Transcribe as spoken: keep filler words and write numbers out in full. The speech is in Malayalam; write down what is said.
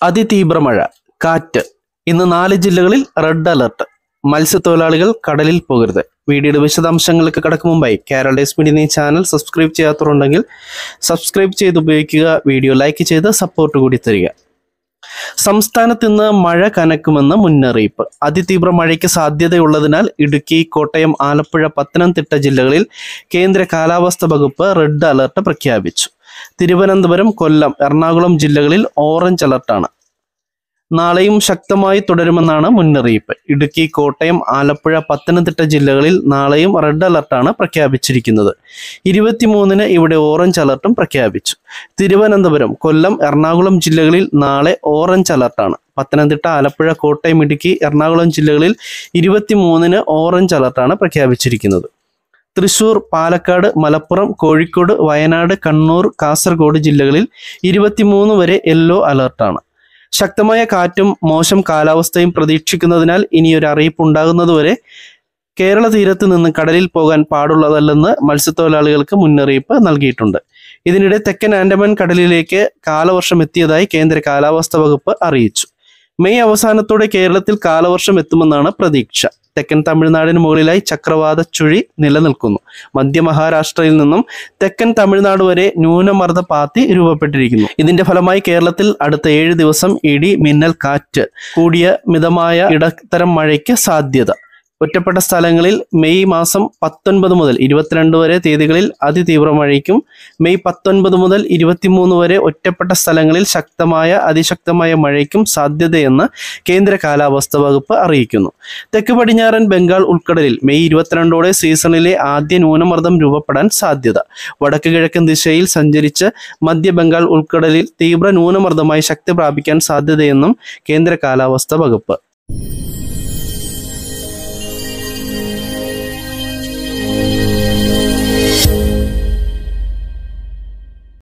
അതിതീവ്ര മഴ, കാറ്റ്. ഇന്ന് നാല് ജില്ലകളിൽ റെഡ് അലർട്ട്. മത്സ്യത്തൊഴിലാളികൾ കടലിൽ പോകരുത്. വീഡിയോയുടെ വിശദാംശങ്ങൾക്ക് കടക്കും മുമ്പായി കേരള ഡേയ്സ് മീഡിയ എന്ന ചാനൽ സബ്സ്ക്രൈബ് ചെയ്യാത്തവരുണ്ടെങ്കിൽ സബ്സ്ക്രൈബ് ചെയ്ത് ഉപയോഗിക്കുക. വീഡിയോ ലൈക്ക് ചെയ്ത് സപ്പോർട്ട് കൂടി തരിക. സംസ്ഥാനത്ത് ഇന്ന് മഴ കനക്കുമെന്ന് മുന്നറിയിപ്പ്. അതിതീവ്ര മഴയ്ക്ക് സാധ്യതയുള്ളതിനാൽ ഇടുക്കി, കോട്ടയം, ആലപ്പുഴ, പത്തനംതിട്ട ജില്ലകളിൽ കേന്ദ്ര കാലാവസ്ഥാ വകുപ്പ് റെഡ് അലർട്ട് പ്രഖ്യാപിച്ചു. തിരുവനന്തപുരം, കൊല്ലം, എറണാകുളം ജില്ലകളിൽ ഓറഞ്ച് അലർട്ടാണ്. നാളെയും ശക്തമായി തുടരുമെന്നാണ് മുന്നറിയിപ്പ്. ഇടുക്കി, കോട്ടയം, ആലപ്പുഴ, പത്തനംതിട്ട ജില്ലകളിൽ നാളെയും റെഡ് അലർട്ടാണ് പ്രഖ്യാപിച്ചിരിക്കുന്നത്. ഇരുപത്തിമൂന്നിന് ഇവിടെ ഓറഞ്ച് അലർട്ടും പ്രഖ്യാപിച്ചു. തിരുവനന്തപുരം, കൊല്ലം, എറണാകുളം ജില്ലകളിൽ നാളെ ഓറഞ്ച് അലർട്ടാണ്. പത്തനംതിട്ട, ആലപ്പുഴ, കോട്ടയം, ഇടുക്കി, എറണാകുളം ജില്ലകളിൽ ഇരുപത്തിമൂന്നിന് ഓറഞ്ച് അലർട്ടാണ് പ്രഖ്യാപിച്ചിരിക്കുന്നത്. തൃശൂർ, പാലക്കാട്, മലപ്പുറം, കോഴിക്കോട്, വയനാട്, കണ്ണൂർ, കാസർഗോഡ് ജില്ലകളിൽ ഇരുപത്തിമൂന്ന് വരെ യെല്ലോ അലർട്ടാണ്. ശക്തമായ കാറ്റും മോശം കാലാവസ്ഥയും പ്രതീക്ഷിക്കുന്നതിനാൽ ഇനിയൊരു അറിയിപ്പ് ഉണ്ടാകുന്നതുവരെ കേരള തീരത്ത് നിന്ന് കടലിൽ പോകാൻ പാടുള്ളതല്ലെന്ന് മത്സ്യത്തൊഴിലാളികൾക്ക് മുന്നറിയിപ്പ് നൽകിയിട്ടുണ്ട്. ഇതിനിടെ തെക്കൻ ആൻഡമാൻ കടലിലേക്ക് കാലവർഷം എത്തിയതായി കേന്ദ്ര കാലാവസ്ഥാ വകുപ്പ് അറിയിച്ചു. മെയ് അവസാനത്തോടെ കേരളത്തിൽ കാലവർഷം എത്തുമെന്നാണ് പ്രതീക്ഷ. തെക്കൻ തമിഴ്നാടിന് മുകളിലായി ചക്രവാത ചുഴി നിലനിൽക്കുന്നു. മധ്യ മഹാരാഷ്ട്രയിൽ നിന്നും തെക്കൻ തമിഴ്നാട് വരെ ന്യൂനമർദ്ദ പാത്തി രൂപപ്പെട്ടിരിക്കുന്നു. ഇതിന്റെ ഫലമായി കേരളത്തിൽ അടുത്ത ഏഴ് ദിവസം ഇടി, മിന്നൽ, കാറ്റ് കൂടിയ മിതമായ ഇടത്തരം മഴയ്ക്ക് സാധ്യത. ഒറ്റപ്പെട്ട സ്ഥലങ്ങളിൽ മെയ് മാസം പത്തൊൻപത് മുതൽ ഇരുപത്തിരണ്ട് വരെ തീയതികളിൽ അതിതീവ്ര മഴയ്ക്കും മെയ് പത്തൊൻപത് മുതൽ ഇരുപത്തിമൂന്ന് വരെ ഒറ്റപ്പെട്ട സ്ഥലങ്ങളിൽ ശക്തമായ അതിശക്തമായ മഴയ്ക്കും സാധ്യതയെന്ന് കേന്ദ്ര കാലാവസ്ഥാ വകുപ്പ് അറിയിക്കുന്നു. തെക്ക് പടിഞ്ഞാറൻ ബംഗാൾ ഉൾക്കടലിൽ മെയ് ഇരുപത്തിരണ്ടോടെ സീസണിലെ ആദ്യ ന്യൂനമർദ്ദം രൂപപ്പെടാൻ സാധ്യത. വടക്ക് കിഴക്കൻ ദിശയിൽ സഞ്ചരിച്ച് മധ്യ ബംഗാൾ ഉൾക്കടലിൽ തീവ്ര ന്യൂനമർദ്ദമായി ശക്തി പ്രാപിക്കാൻ സാധ്യതയെന്നും കേന്ദ്ര കാലാവസ്ഥാ വകുപ്പ്.